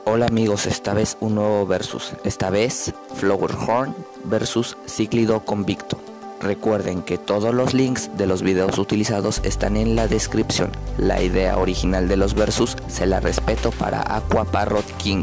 Hola amigos, esta vez un nuevo versus, esta vez Flowerhorn versus Cíclido Convicto. Recuerden que todos los links de los videos utilizados están en la descripción. La idea original de los versus se la respeto para Aqua Parrot King.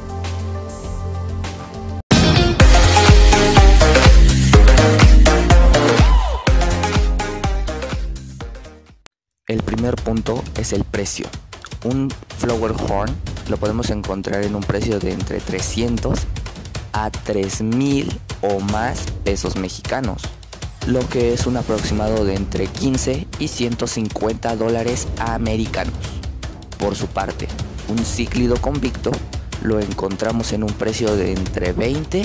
El primer punto es el precio. Un Flowerhorn lo podemos encontrar en un precio de entre 300 a 3000 o más pesos mexicanos, lo que es un aproximado de entre 15 y 150 dólares americanos. Por su parte, un Cíclido Convicto lo encontramos en un precio de entre 20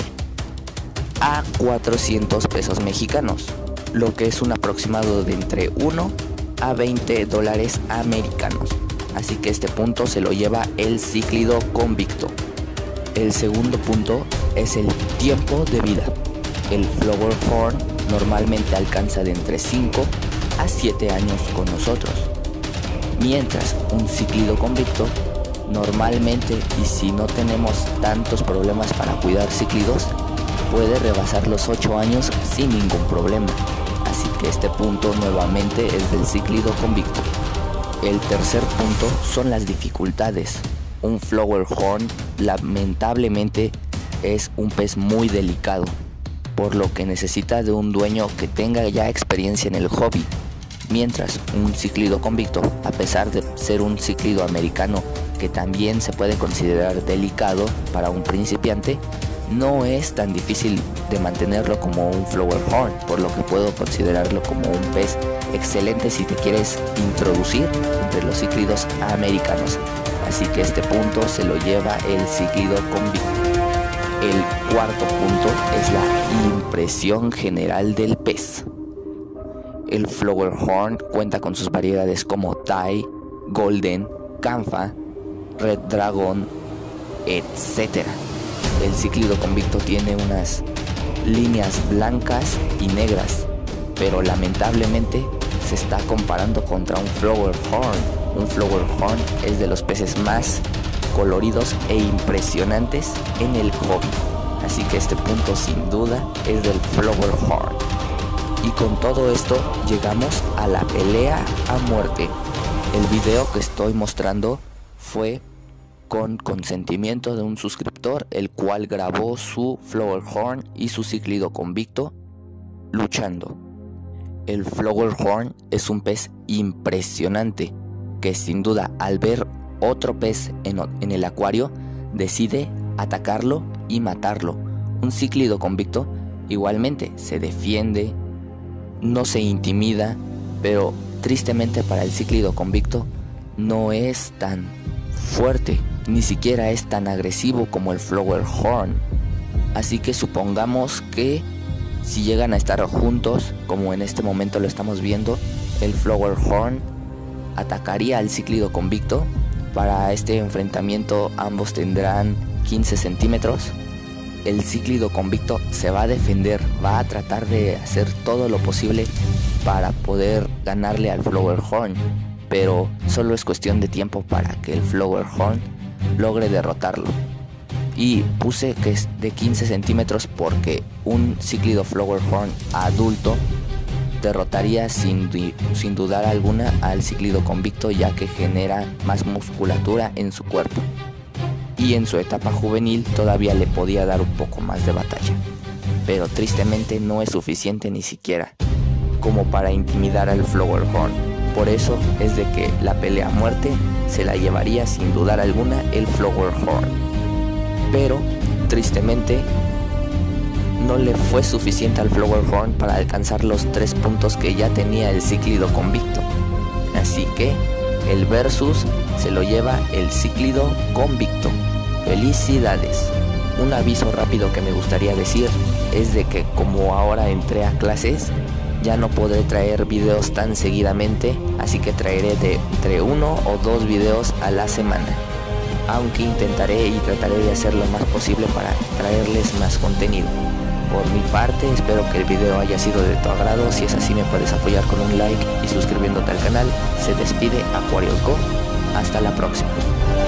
a 400 pesos mexicanos, lo que es un aproximado de entre 1 a 20 dólares americanos. Así que este punto se lo lleva el Cíclido Convicto. El segundo punto es el tiempo de vida. El Flowerhorn normalmente alcanza de entre 5 a 7 años con nosotros, mientras un Cíclido Convicto normalmente, y si no tenemos tantos problemas para cuidar cíclidos, puede rebasar los 8 años sin ningún problema. Así que este punto nuevamente es del Cíclido Convicto. El tercer punto son las dificultades. Un Flowerhorn lamentablemente es un pez muy delicado, por lo que necesita de un dueño que tenga ya experiencia en el hobby, mientras un Cíclido Convicto, a pesar de ser un cíclido americano que también se puede considerar delicado para un principiante, no es tan difícil de mantenerlo como un Flowerhorn, por lo que puedo considerarlo como un pez excelente si te quieres introducir entre los cíclidos americanos. Así que este punto se lo lleva el Cíclido Convicto. El cuarto punto es la impresión general del pez. El Flowerhorn cuenta con sus variedades como Tai, Golden, Canfa, Red Dragon, etc. El Cíclido Convicto tiene unas líneas blancas y negras, pero lamentablemente se está comparando contra un Flowerhorn. Un Flowerhorn es de los peces más coloridos e impresionantes en el hobby, así que este punto sin duda es del Flowerhorn. Y con todo esto llegamos a la pelea a muerte. El video que estoy mostrando fue con consentimiento de un suscriptor, el cual grabó su Flowerhorn y su Cíclido Convicto luchando. El Flowerhorn es un pez impresionante que sin duda al ver otro pez en el acuario decide atacarlo y matarlo. Un Cíclido Convicto igualmente se defiende, no se intimida, pero tristemente para el Cíclido Convicto no es tan fuerte, ni siquiera es tan agresivo como el Flowerhorn. Así que supongamos que si llegan a estar juntos, como en este momento lo estamos viendo, el Flowerhorn atacaría al Cíclido Convicto. Para este enfrentamiento ambos tendrán 15 centímetros. El Cíclido Convicto se va a defender, va a tratar de hacer todo lo posible para poder ganarle al Flowerhorn, pero solo es cuestión de tiempo para que el Flowerhorn logre derrotarlo. Y puse que es de 15 centímetros porque un Cíclido Flowerhorn adulto derrotaría sin dudar alguna al Cíclido Convicto, ya que genera más musculatura en su cuerpo, y en su etapa juvenil todavía le podía dar un poco más de batalla, pero tristemente no es suficiente ni siquiera como para intimidar al Flowerhorn. Por eso es de que la pelea a muerte se la llevaría sin dudar alguna el Flowerhorn, pero tristemente no le fue suficiente al Flowerhorn para alcanzar los 3 puntos que ya tenía el Cíclido Convicto. Así que el versus se lo lleva el Cíclido Convicto. ¡Felicidades! Un aviso rápido que me gustaría decir es de que como ahora entré a clases, ya no podré traer videos tan seguidamente, así que traeré de entre 1 o 2 videos a la semana, aunque intentaré y trataré de hacer lo más posible para traerles más contenido. Por mi parte, espero que el video haya sido de tu agrado. Si es así, me puedes apoyar con un like y suscribiéndote al canal. Se despide Aquarius Go. Hasta la próxima.